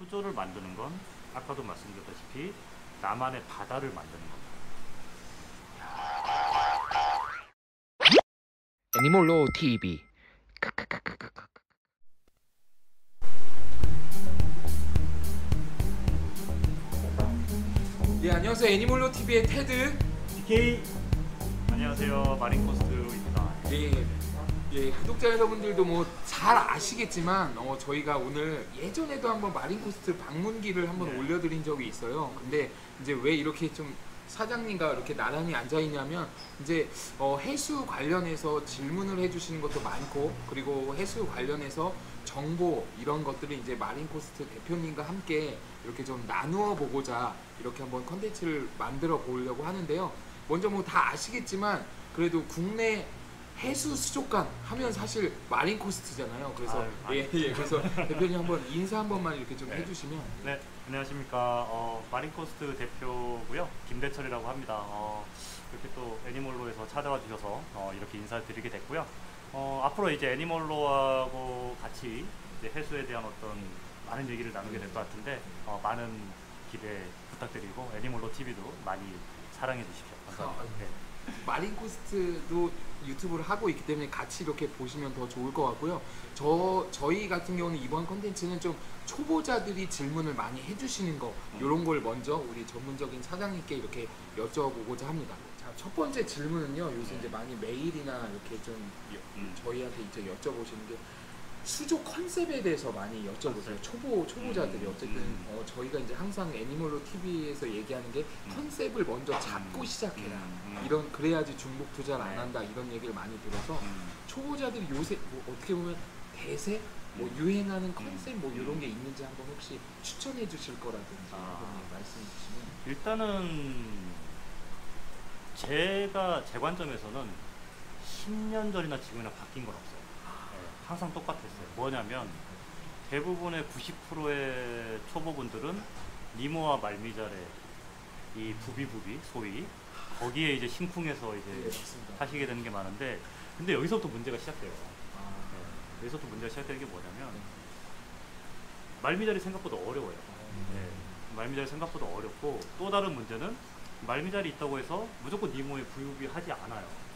수조를 만드는 건 아까도 말씀드렸다시피 나만의 바다를 만드는 겁니다. 애니몰로 TV. 예, 안녕하세요. 애니몰로 TV의 테드. DK 안녕하세요. 마린코스트입니다. 예, 구독자 여러분들도 뭐 잘 아시겠지만 저희가 오늘 예전에도 한번 마린코스트 방문기를 한번 올려드린 적이 있어요. 근데 이제 왜 이렇게 좀 사장님과 이렇게 나란히 앉아 있냐면 이제 해수 관련해서 질문을 해주시는 것도 많고, 그리고 해수 관련해서 정보 이런 것들을 이제 마린코스트 대표님과 함께 이렇게 좀 나누어 보고자 이렇게 한번 컨텐츠를 만들어 보려고 하는데요. 먼저 뭐 다 아시겠지만 그래도 국내 해수 수족관 하면 사실 마린코스트잖아요. 그래서 그래서 대표님 한번 인사 한 번만 이렇게 좀 해주시면. 네, 안녕하십니까. 마린코스트 대표고요. 김대철이라고 합니다. 이렇게 또 애니몰로에서 찾아와 주셔서 이렇게 인사드리게 됐고요. 앞으로 이제 애니몰로하고 같이 이제 해수에 대한 어떤 많은 얘기를 나누게 될 것 같은데 많은 기대 부탁드리고 애니몰로 TV도 많이 사랑해 주십시오. 감사합니다. 마린코스트도 유튜브를 하고 있기 때문에 같이 이렇게 보시면 더 좋을 것 같고요. 저희 같은 경우는 이번 컨텐츠는 좀 초보자들이 질문을 많이 해주시는 거, 이런 걸 먼저 우리 전문적인 사장님께 이렇게 여쭤보고자 합니다. 자, 첫 번째 질문은요. 요새 이제 많이 메일이나 이렇게 좀 저희한테 이제 여쭤보시는 게 수조 컨셉에 대해서 많이 여쭤보세요. 초보자들이 어쨌든 저희가 이제 항상 애니몰로 TV에서 얘기하는 게 컨셉을 먼저 잡고 시작해라. 이런 그래야지 중복 투자를 안 한다. 이런 얘기를 많이 들어서 초보자들이 요새 뭐 어떻게 보면 대세, 뭐 유행하는 컨셉 뭐 이런 게 있는지 한번 혹시 추천해 주실 거라든지 말씀해 주시면. 일단은 제가 제 관점에서는 10년 전이나 지금이나 바뀐 건 없어요. 항상 똑같았어요. 뭐냐면 대부분의 90%의 초보분들은 니모와 말미잘의 이 부비부비 소위 거기에 이제 심쿵해서 이제 하시게 되는 게 많은데, 근데 여기서부터 문제가 시작돼요. 여기서부터 문제가 시작되는 게 뭐냐면 말미잘이 생각보다 어려워요. 말미잘이 생각보다 어렵고, 또 다른 문제는 말미잘이 있다고 해서 무조건 니모에 부비부비 하지 않아요.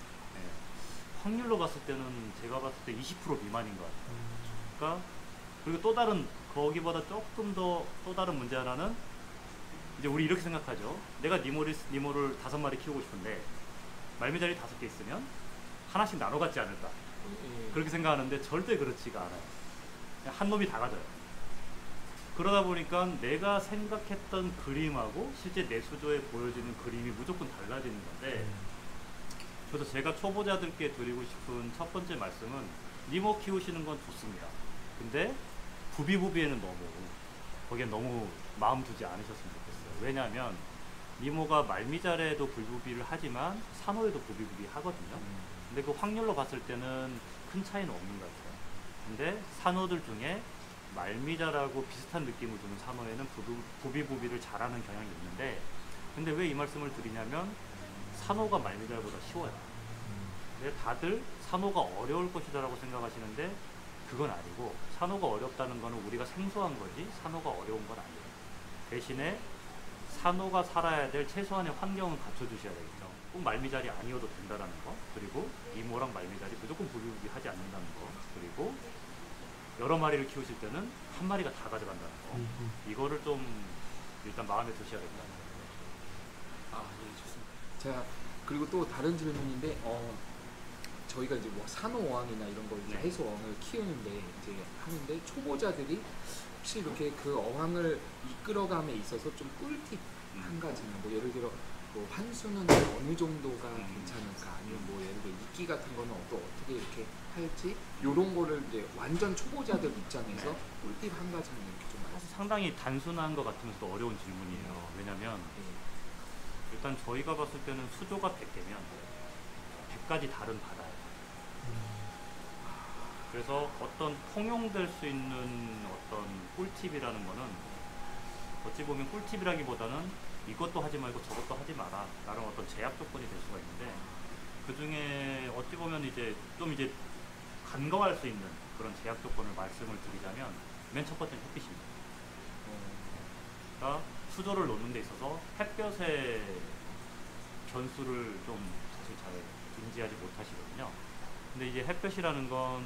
확률로 봤을 때는 제가 봤을 때 20% 미만인 것 같아요. 그러니까 그리고 또 다른 거기보다 조금 더 또 다른 문제 하나는 이제 우리 이렇게 생각하죠. 내가 니모를 5마리 키우고 싶은데 말미잘이 5개 있으면 하나씩 나눠 갖지 않을까. 그렇게 생각하는데 절대 그렇지가 않아요. 그냥 한 놈이 다 가져요. 그러다 보니까 내가 생각했던 그림하고 실제 내 수조에 보여지는 그림이 무조건 달라지는 건데, 그래서 제가 초보자들께 드리고 싶은 첫 번째 말씀은 니모 키우시는 건 좋습니다. 근데 부비부비에는 거기에 너무 마음 두지 않으셨으면 좋겠어요. 왜냐하면 니모가 말미잘에도 부비부비를 하지만 산호에도 부비부비 하거든요. 근데 그 확률로 봤을 때는 큰 차이는 없는 것 같아요. 근데 산호들 중에 말미잘하고 비슷한 느낌을 주는 산호에는 부비부비를 잘하는 경향이 있는데, 근데 왜 이 말씀을 드리냐면 산호가 말미잘보다 쉬워요. 근데 다들 산호가 어려울 것이다 라고 생각하시는데 그건 아니고, 산호가 어렵다는 거는 우리가 생소한 거지 산호가 어려운 건 아니에요. 대신에 산호가 살아야 될 최소한의 환경을 갖춰주셔야 되겠죠. 꼭 말미잘이 아니어도 된다는 거, 그리고 니모랑 말미잘이 무조건 부비부비 하지 않는다는 거, 그리고 여러 마리를 키우실 때는 한 마리가 다 가져간다는 거, 이거를 좀 일단 마음에 두셔야 된다는 거예요. 예, 좋습니다. 자, 그리고 또 다른 질문인데 저희가 이제 뭐 산호어항이나 이런 거 이제 해수어항을 키우는데 이제 하는데 초보자들이 혹시 이렇게 그 어항을 이끌어감에 있어서 좀 꿀팁 한 가지나, 뭐 예를 들어 뭐 환수는 어느 정도가 괜찮을까, 아니면 뭐 예를 들어 이끼 같은 거는 어떻게 이렇게 할지, 요런 거를 이제 완전 초보자들 입장에서 꿀팁 한 가지만 이렇게 좀 사실 상당히 단순한 것 같으면서도 어려운 질문이에요. 왜냐면 일단 저희가 봤을 때는 수조가 100개면 100가지 다른 바다예요. 그래서 어떤 통용될 수 있는 어떤 꿀팁이라는 거는 어찌 보면 꿀팁이라기보다는 이것도 하지 말고 저것도 하지 마라 라는 어떤 제약 조건이 될 수가 있는데, 그 중에 어찌 보면 이제 좀 이제 간과할 수 있는 그런 제약 조건을 말씀을 드리자면 맨 첫 번째는 햇빛입니다. 보니까 수조를 놓는 데 있어서 햇볕의 견수를 좀 사실 잘 인지하지 못하시거든요. 근데 이제 햇볕이라는 건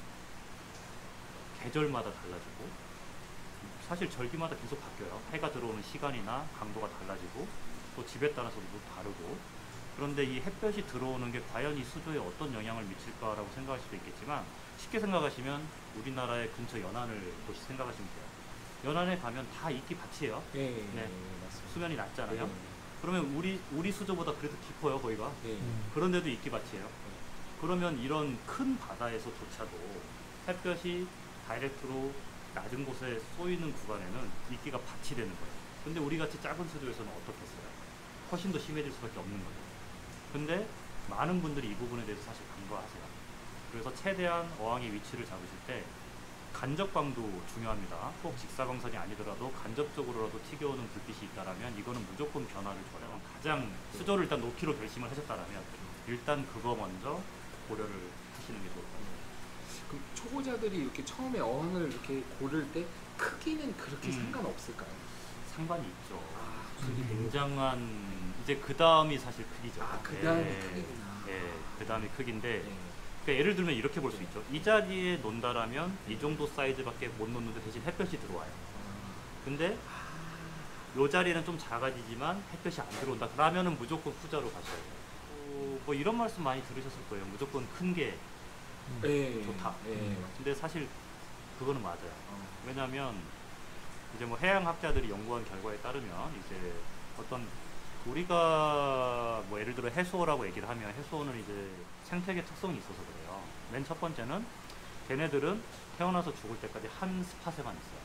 계절마다 달라지고 사실 절기마다 계속 바뀌어요. 해가 들어오는 시간이나 강도가 달라지고 또 집에 따라서도 다르고, 그런데 이 햇볕이 들어오는 게 과연 이 수조에 어떤 영향을 미칠까라고 생각할 수도 있겠지만, 쉽게 생각하시면 우리나라의 근처 연안을 도시 생각하시면 돼요. 연안에 가면 다 이끼 밭이에요. 네, 네. 맞습니다. 수면이 낮잖아요. 네. 그러면 우리 수조보다 그래도 깊어요, 거기가. 네. 그런데도 이끼밭이에요. 그러면 이런 큰 바다에서조차도 햇볕이 다이렉트로 낮은 곳에 쏘이는 구간에는 이끼가 밭이 되는 거예요. 근데 우리 같이 작은 수조에서는 어떻겠어요? 훨씬 더 심해질 수밖에 없는 거죠. 근데 많은 분들이 이 부분에 대해서 사실 간과하세요. 그래서 최대한 어항의 위치를 잡으실 때 간접광도 중요합니다. 꼭 직사광선이 아니더라도 간접적으로라도 튀겨오는 불빛이 있다라면 이거는 무조건 변화를 줘요. 가장 수조를 일단 놓기로 결심을 하셨다라면 일단 그거 먼저 고려를 하시는 게 좋을 것 같아요. 그럼 초보자들이 이렇게 처음에 어항을 이렇게 고를 때 크기는 그렇게 상관없을까요? 상관이 있죠. 아, 굉장한 이제 그 다음이 사실 크기죠. 그 다음에 크기구나. 예, 그 다음이 크기인데 네. 그러니까 예를 들면 이렇게 볼 수 있죠. 이 자리에 논다라면 이 정도 사이즈밖에 못 놓는데 대신 햇볕이 들어와요. 근데 이 자리는 좀 작아지지만 햇볕이 안 들어온다. 그러면은 무조건 후자로 가셔야 돼요. 뭐 이런 말씀 많이 들으셨을 거예요. 무조건 큰 게 네. 좋다. 네. 근데 사실 그거는 맞아요. 왜냐하면 이제 뭐 해양학자들이 연구한 결과에 따르면 이제 어떤 우리가 뭐 예를 들어 해수어라고 얘기를 하면 해수어는 이제 생태계 특성이 있어서 그래요. 맨 첫 번째는 걔네들은 태어나서 죽을 때까지 한 스팟에만 있어요.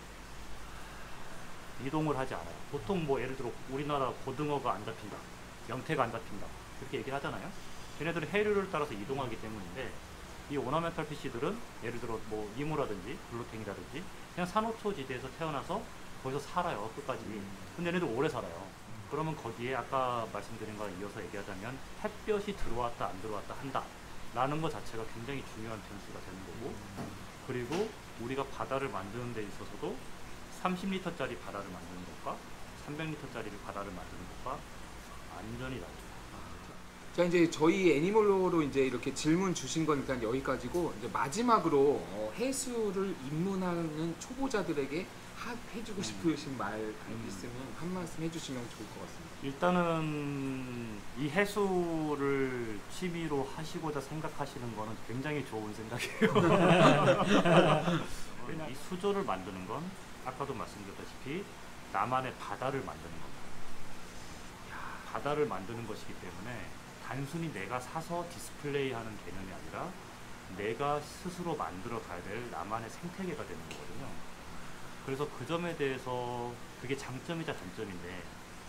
이동을 하지 않아요. 보통 뭐 예를 들어 우리나라 고등어가 안 잡힌다, 영태가 안 잡힌다 이렇게 얘기를 하잖아요. 걔네들은 해류를 따라서 이동하기 때문인데 이 오나멘탈 피쉬들은 예를 들어 뭐 이무라든지 블루탱이라든지 그냥 산호초지대에서 태어나서 거기서 살아요, 끝까지. 근데 얘네들 오래 살아요. 그러면 거기에 아까 말씀드린 거에 이어서 얘기하자면 햇볕이 들어왔다 안 들어왔다 한다 라는 것 자체가 굉장히 중요한 변수가 되는 거고, 그리고 우리가 바다를 만드는 데 있어서도 30리터짜리 바다를 만드는 것과 300리터짜리 바다를 만드는 것과 완전히 다르죠. 자, 이제 저희 애니멀로로 이제 이렇게 질문 주신 건 일단 여기까지고, 이제 마지막으로 해수를 입문하는 초보자들에게 해주고 싶으신 말 있으면 한 말씀 해주시면 좋을 것 같습니다. 일단은 이 해수를 취미로 하시고자 생각하시는 거는 굉장히 좋은 생각이에요. 이 수조를 만드는 건 아까도 말씀드렸다시피 나만의 바다를 만드는 겁니다. 바다를 만드는 것이기 때문에 단순히 내가 사서 디스플레이하는 개념이 아니라 내가 스스로 만들어 가야 될 나만의 생태계가 되는 거거든요. 그래서 그 점에 대해서 그게 장점이자 단점인데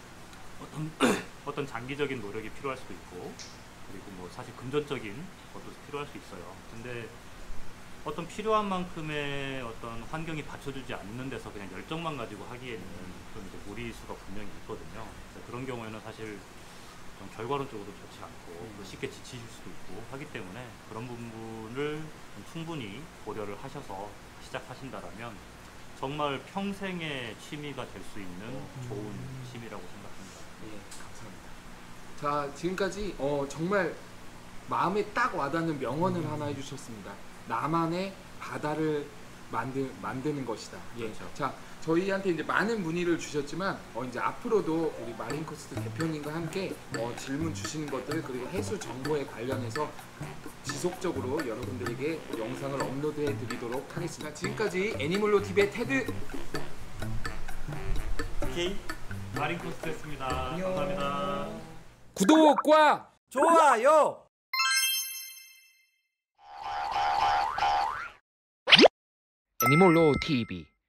어떤 장기적인 노력이 필요할 수도 있고, 그리고 뭐 사실 금전적인 것도 필요할 수 있어요. 근데 어떤 필요한 만큼의 어떤 환경이 받쳐주지 않는 데서 그냥 열정만 가지고 하기에는 좀 이제 무리수가 분명히 있거든요. 그래서 그런 경우에는 사실 좀 결과론적으로 좋지 않고 또 쉽게 지치실 수도 있고 하기 때문에 그런 부분을 좀 충분히 고려를 하셔서 시작하신다라면 정말 평생의 취미가 될 수 있는 좋은 취미라고 생각합니다. 네, 감사합니다. 자, 지금까지 정말 마음에 딱 와닿는 명언을 하나 해주셨습니다. 나만의 바다를 만드는 것이다. 예. 그렇죠. 자, 저희한테 이제 많은 문의를 주셨지만 이제 앞으로도 우리 마린코스트 대표님과 함께 질문 주시는 것들, 그리고 해수 정보에 관련해서 지속적으로 여러분들에게 영상을 업로드해 드리도록 하겠습니다. 지금까지 애니멀로 TV의 테드 오케이, 마린코스트였습니다. 감사합니다. 구독과 좋아요. 애니몰로 TV